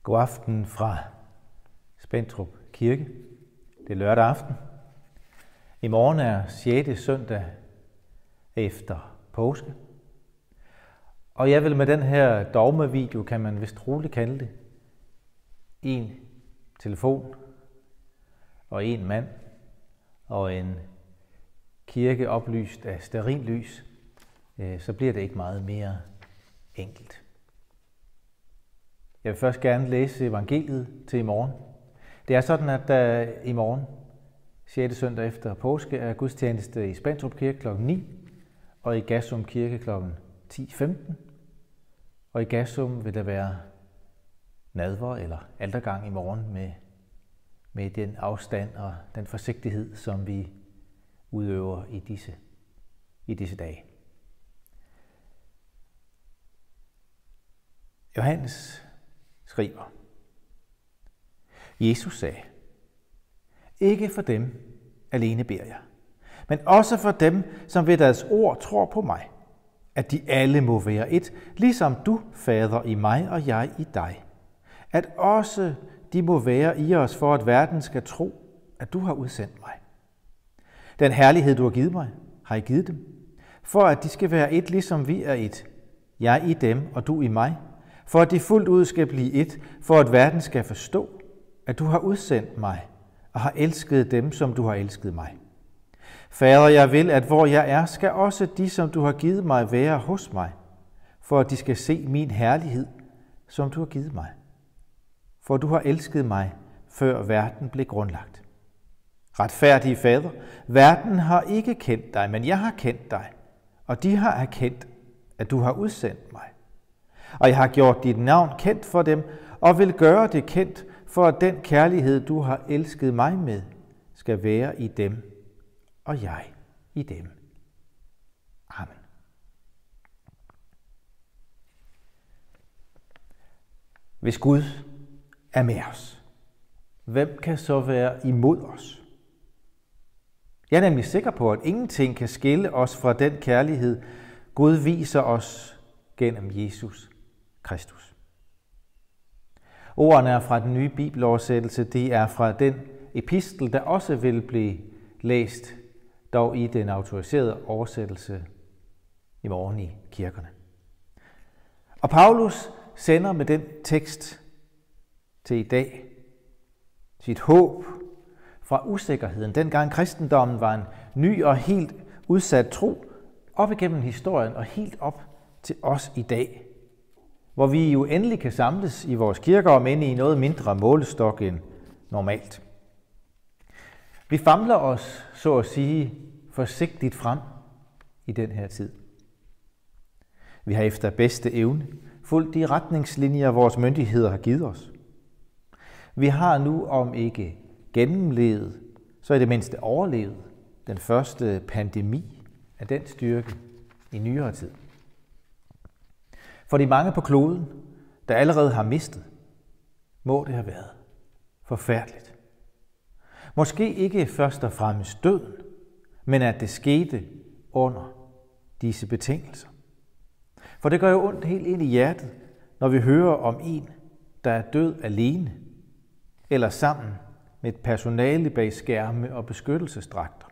God aften fra Spentrup Kirke. Det er lørdag aften. I morgen er 6. søndag efter påske. Og jeg vil med den her dogmevideo, kan man vist roligt kalde det, en telefon og en mand og en kirke oplyst af stearinlys, så bliver det ikke meget mere enkelt. Jeg vil først gerne læse evangeliet til i morgen. Det er sådan, at der i morgen, 6. søndag efter påske, er gudstjeneste i Spentrup Kirke kl. 9 og i Gassum Kirke kl. 10.15. Og i Gassum vil der være nadver eller altergang i morgen med den afstand og den forsigtighed, som vi udøver i disse dage. Johannes skriver: Jesus sagde: ikke for dem alene beder jeg, men også for dem, som ved deres ord tror på mig, at de alle må være et, ligesom du, Fader, i mig og jeg i dig. At også de må være i os, for at verden skal tro, at du har udsendt mig. Den herlighed, du har givet mig, har jeg givet dem, for at de skal være et, ligesom vi er et. Jeg i dem, og du i mig, for at de fuldt ud skal blive et, for at verden skal forstå, at du har udsendt mig og har elsket dem, som du har elsket mig. Fader, jeg vil, at hvor jeg er, skal også de, som du har givet mig, være hos mig, for at de skal se min herlighed, som du har givet mig. For du har elsket mig, før verden blev grundlagt. Retfærdige Fader, verden har ikke kendt dig, men jeg har kendt dig, og de har erkendt, at du har udsendt mig. Og jeg har gjort dit navn kendt for dem, og vil gøre det kendt, for at den kærlighed, du har elsket mig med, skal være i dem, og jeg i dem. Amen. Hvis Gud er med os, hvem kan så være imod os? Jeg er nemlig sikker på, at ingenting kan skille os fra den kærlighed, Gud viser os gennem Jesus Kristus. Ordene er fra den nye bibeloversættelse. Det er fra den epistel, der også vil blive læst, dog i den autoriserede oversættelse i morgen i kirkerne. Og Paulus sender med den tekst til i dag sit håb fra usikkerheden, dengang kristendommen var en ny og helt udsat tro, op igennem historien og helt op til os i dag, hvor vi jo endelig kan samles i vores kirker, om end i noget mindre målestok end normalt. Vi famler os, så at sige, forsigtigt frem i den her tid. Vi har efter bedste evne fulgt de retningslinjer, vores myndigheder har givet os. Vi har nu om ikke gennemlevet, så i det mindste overlevet den første pandemi af den styrke i nyere tid. For de mange på kloden, der allerede har mistet, må det have været forfærdeligt. Måske ikke først og fremmest døden, men at det skete under disse betingelser. For det gør jo ondt helt ind i hjertet, når vi hører om en, der er død alene, eller sammen med et personale bag skærme og beskyttelsesdragter.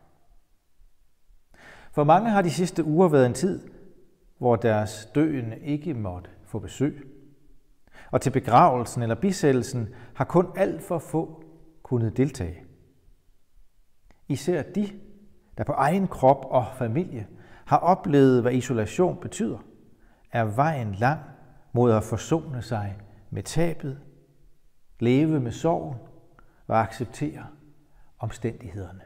For mange har de sidste uger været en tid, hvor deres døende ikke måtte få besøg. Og til begravelsen eller bisættelsen har kun alt for få kunnet deltage. Især de, der på egen krop og familie har oplevet, hvad isolation betyder, er vejen lang mod at forsone sig med tabet, leve med sorgen og acceptere omstændighederne.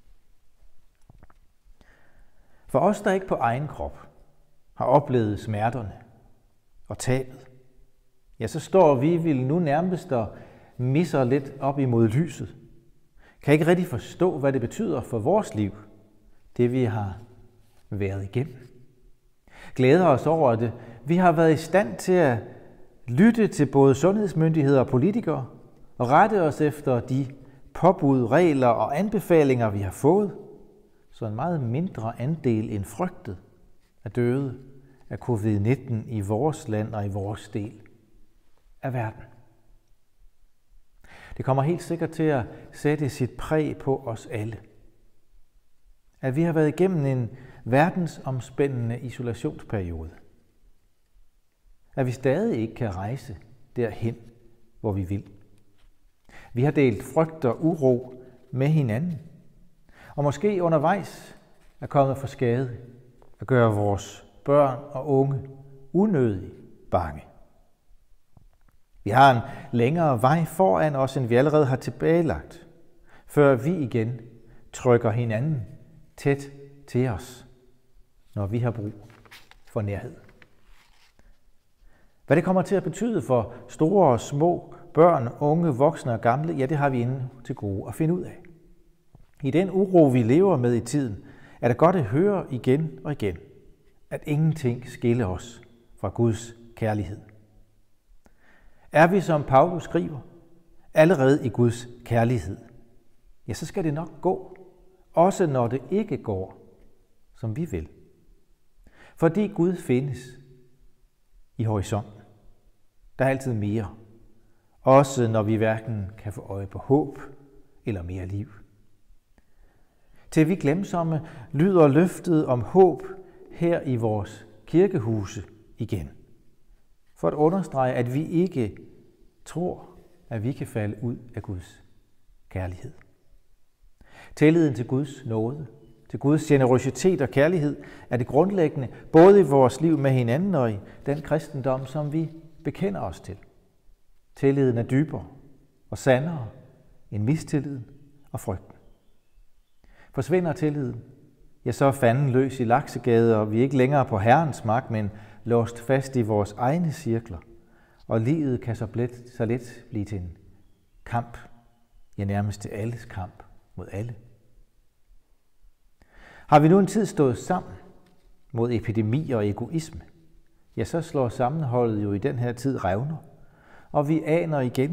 For os, der ikke på egen krop har oplevet smerterne og tabet, ja, så står vi vil nu nærmest og misser lidt op imod lyset. Kan ikke rigtig forstå, hvad det betyder for vores liv, det vi har været igennem. Glæder os over det. Vi har været i stand til at lytte til både sundhedsmyndigheder og politikere og rette os efter de påbud, regler og anbefalinger, vi har fået, så en meget mindre andel end frygtet er døde af covid-19 i vores land og i vores del af verden. Det kommer helt sikkert til at sætte sit præg på os alle. At vi har været igennem en verdensomspændende isolationsperiode. At vi stadig ikke kan rejse derhen, hvor vi vil. Vi har delt frygt og uro med hinanden, og måske undervejs er kommet for skade at gøre vores børn og unge unødigt bange. Vi har en længere vej foran os, end vi allerede har tilbagelagt, før vi igen trykker hinanden tæt til os, når vi har brug for nærhed. Hvad det kommer til at betyde for store og små, børn, unge, voksne og gamle, ja, det har vi endnu til gode at finde ud af. I den uro, vi lever med i tiden, er det godt at høre igen og igen, at ingenting skiller os fra Guds kærlighed. Er vi, som Paulus skriver, allerede i Guds kærlighed, ja, så skal det nok gå, også når det ikke går, som vi vil. Fordi Gud findes i horisonten. Der er altid mere, også når vi hverken kan få øje på håb eller mere liv. Til vi glemsomme lyder løftet om håb her i vores kirkehuse igen. For at understrege, at vi ikke tror, at vi kan falde ud af Guds kærlighed. Tilliden til Guds nåde, til Guds generøsitet og kærlighed er det grundlæggende, både i vores liv med hinanden og i den kristendom, som vi bekender os til. Tilliden er dybere og sandere end mistilliden og frygten. Forsvinder tilliden, ja, så er fanden løs i Laksegade, og vi er ikke længere på Herrens mark, men låst fast i vores egne cirkler. Og livet kan så let blive til en kamp, ja, nærmest til alles kamp mod alle. Har vi nu en tid stået sammen mod epidemi og egoisme, ja, så slår sammenholdet jo i den her tid revner, og vi aner igen,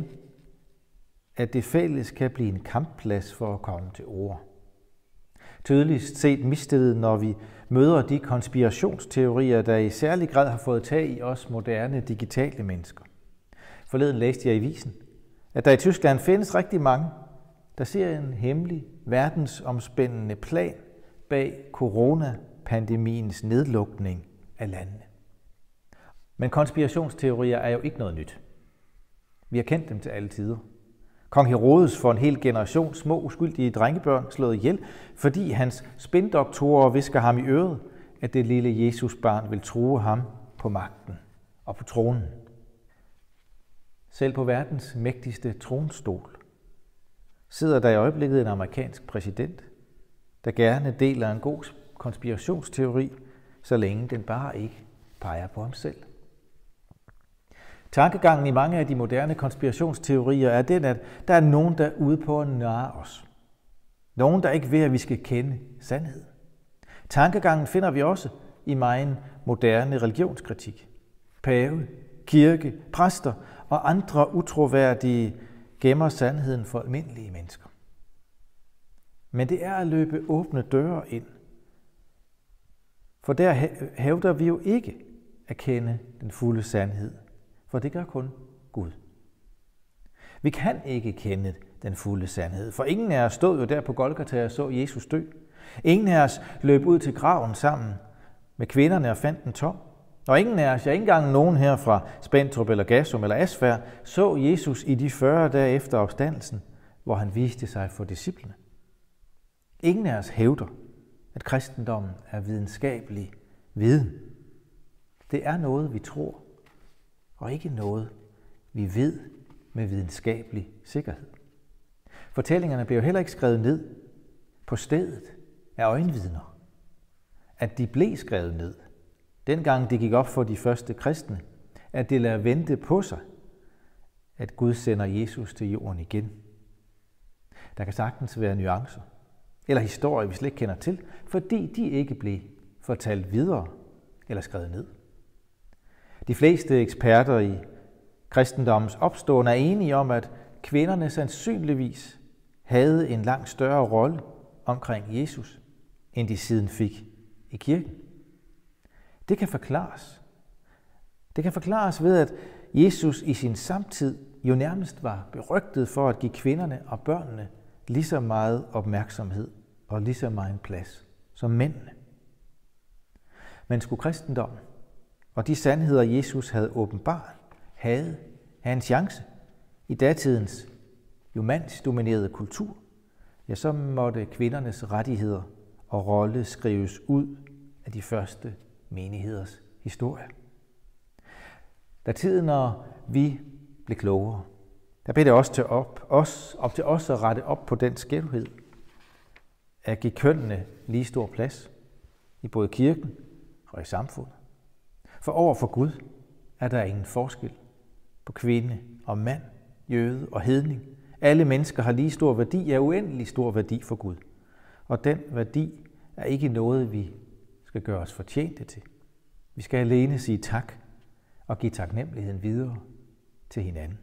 at det fælles kan blive en kampplads for at komme til ord. Tydeligst set mistet, når vi møder de konspirationsteorier, der i særlig grad har fået tag i os moderne digitale mennesker. Forleden læste jeg i avisen, at der i Tyskland findes rigtig mange, der ser en hemmelig, verdensomspændende plan bag coronapandemiens nedlukning af landene. Men konspirationsteorier er jo ikke noget nyt. Vi har kendt dem til alle tider. Kong Herodes får en hel generation små uskyldige drengebørn slået ihjel, fordi hans spindoktorer visker ham i øret, at det lille Jesusbarn vil true ham på magten og på tronen. Selv på verdens mægtigste tronstol sidder der i øjeblikket en amerikansk præsident, der gerne deler en god konspirationsteori, så længe den bare ikke peger på ham selv. Tankegangen i mange af de moderne konspirationsteorier er den, at der er nogen, der er ude på at narre os. Nogen, der ikke vil, at vi skal kende sandheden. Tankegangen finder vi også i megen moderne religionskritik. Pave, kirke, præster og andre utroværdige gemmer sandheden for almindelige mennesker. Men det er at løbe åbne døre ind. For der hævder vi jo ikke at kende den fulde sandhed. For det gør kun Gud. Vi kan ikke kende den fulde sandhed, for ingen af os stod jo der på Golgata og så Jesus dø. Ingen af os løb ud til graven sammen med kvinderne og fandt den tom. Og ingen af os, ja ikke engang nogen her fra Spentrup eller Gassum eller Asfær, så Jesus i de 40 dage efter opstandelsen, hvor han viste sig for disciplene. Ingen af os hævder, at kristendommen er videnskabelig viden. Det er noget, vi tror, og ikke noget, vi ved med videnskabelig sikkerhed. Fortællingerne blev heller ikke skrevet ned på stedet af øjenvidner. At de blev skrevet ned, dengang det gik op for de første kristne, at det lader vente på sig, at Gud sender Jesus til jorden igen. Der kan sagtens være nuancer eller historier, vi slet ikke kender til, fordi de ikke blev fortalt videre eller skrevet ned. De fleste eksperter i kristendommens opståen er enige om, at kvinderne sandsynligvis havde en langt større rolle omkring Jesus, end de siden fik i kirken. Det kan forklares. Det kan forklares ved, at Jesus i sin samtid jo nærmest var berygtet for at give kvinderne og børnene lige så meget opmærksomhed og lige så meget plads som mændene. Men skulle kristendommen og de sandheder, Jesus havde åbenbart, havde en chance i datidens jo mandsdominerede kultur, ja, så måtte kvindernes rettigheder og rolle skrives ud af de første menigheders historie. Da tiden, når vi blev klogere, der blev det også op til os at rette op på den skævhed, at give kønnene lige stor plads i både kirken og i samfundet. For over for Gud er der ingen forskel på kvinde og mand, jøde og hedning. Alle mennesker har lige stor værdi, ja uendelig stor værdi for Gud. Og den værdi er ikke noget, vi skal gøre os fortjente til. Vi skal alene sige tak og give taknemmeligheden videre til hinanden.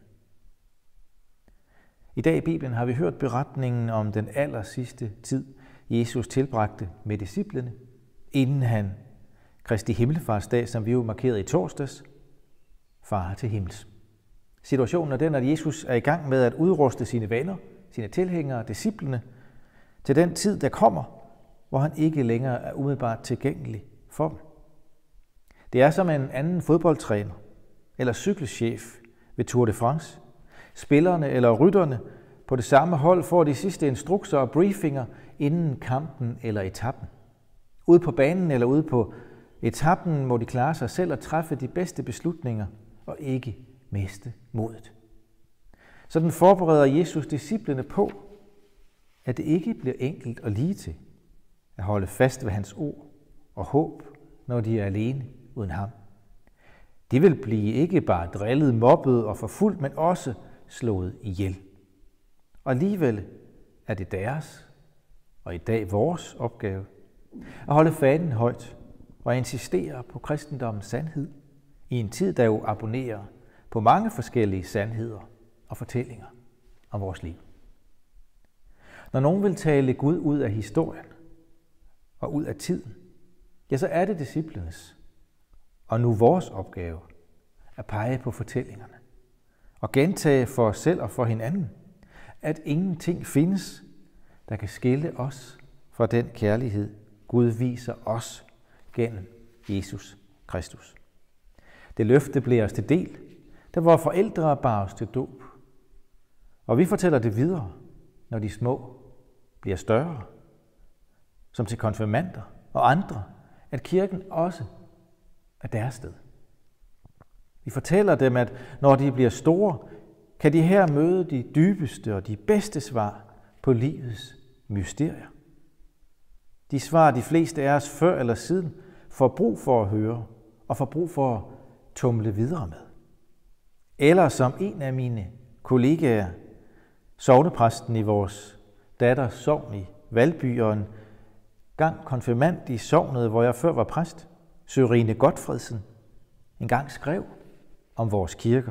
I dag i Bibelen har vi hørt beretningen om den allersidste tid, Jesus tilbragte med disciplene, inden han Kristi himmelfartsdag, som vi jo markerede i torsdags, farer til himmels. Situationen er den, at Jesus er i gang med at udruste sine venner, sine tilhængere, disciplene, til den tid, der kommer, hvor han ikke længere er umiddelbart tilgængelig for dem. Det er som en anden fodboldtræner eller cykelchef ved Tour de France. Spillerne eller rytterne på det samme hold får de sidste instrukser og briefinger inden kampen eller etappen. Ude på banen eller ude på etappen må de klare sig selv og træffe de bedste beslutninger og ikke miste modet. Sådan forbereder Jesus disciplene på, at det ikke bliver enkelt og lige til at holde fast ved hans ord og håb, når de er alene uden ham. De vil blive ikke bare drillet, mobbet og forfulgt, men også slået ihjel. Og alligevel er det deres, og i dag vores opgave, at holde fanen højt og insistere på kristendommens sandhed i en tid, der jo abonnerer på mange forskellige sandheder og fortællinger om vores liv. Når nogen vil tale Gud ud af historien og ud af tiden, ja, så er det disciplenes og nu vores opgave at pege på fortællingerne og gentage for os selv og for hinanden, at ingenting findes, der kan skille os fra den kærlighed, Gud viser os gennem Jesus Kristus. Det løfte blev os til del, da vores forældre bar os til dåb. Og vi fortæller det videre, når de små bliver større, som til konfirmander og andre, at kirken også er deres sted. Vi fortæller dem, at når de bliver store, kan de her møde de dybeste og de bedste svar på livets mysterier. De svar, de fleste af os før eller siden får brug for at høre og får brug for at tumle videre med. Eller som en af mine kollegaer, sognepræsten i vores datters sogn i Valby og en gang konfirmand i sognet, hvor jeg før var præst, Sørine Godfredsen, en gang skrev om vores kirker.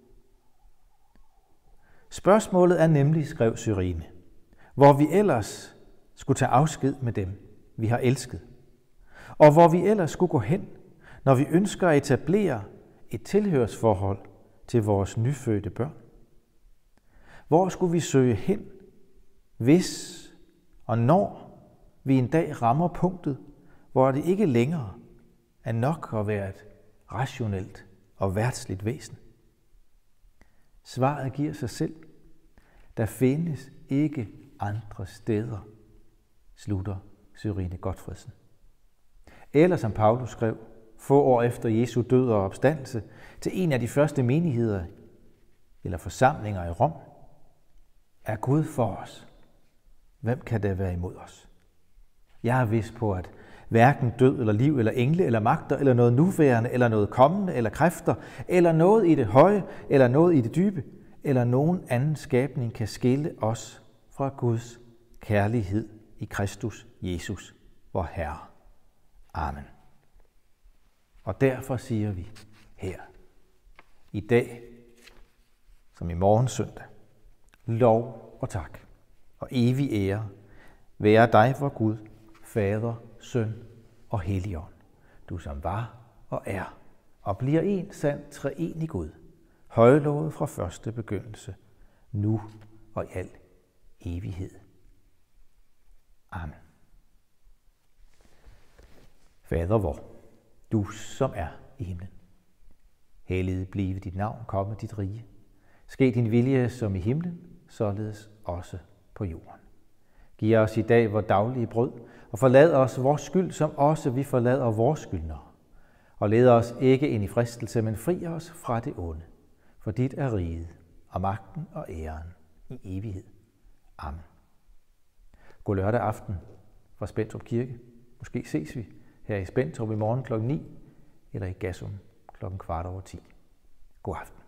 Spørgsmålet er nemlig, skrev Sørine, hvor vi ellers skulle tage afsked med dem, vi har elsket, og hvor vi ellers skulle gå hen, når vi ønsker at etablere et tilhørsforhold til vores nyfødte børn. Hvor skulle vi søge hen, hvis og når vi en dag rammer punktet, hvor det ikke længere er nok at være et rationelt og verdsligt væsen? Svaret giver sig selv. Der findes ikke andre steder, slutter Sørine Godfredsen. Eller som Paulus skrev, få år efter Jesu død og opstandelse, til en af de første menigheder eller forsamlinger i Rom, er Gud for os. Hvem kan der være imod os? Jeg er vist på, at hverken død eller liv eller engle eller magter eller noget nuværende eller noget kommende eller kræfter eller noget i det høje eller noget i det dybe eller nogen anden skabning kan skille os fra Guds kærlighed i Kristus Jesus, vor Herre. Amen. Og derfor siger vi her, i dag, som i morgen søndag, lov og tak og evig ære være dig, vor Gud, Fader, Søn og Helligånd, du som var og er og bliver en sand treenig Gud, højlovet fra første begyndelse, nu og i al evighed. Amen. Fader vor, du som er i himlen. Helliget blive dit navn, komme dit rige. Ske din vilje som i himlen, således også på jorden. Giv os i dag vores daglige brød, og forlad os vores skyld, som også vi forlader vores skyldnere. Og led os ikke ind i fristelse, men fri os fra det onde. For dit er riget, og magten og æren i evighed. Amen. God lørdag aften fra Spentrup Kirke. Måske ses vi her i Spentrup i morgen kl. 9, eller i Gassum kl. 9:15. God aften.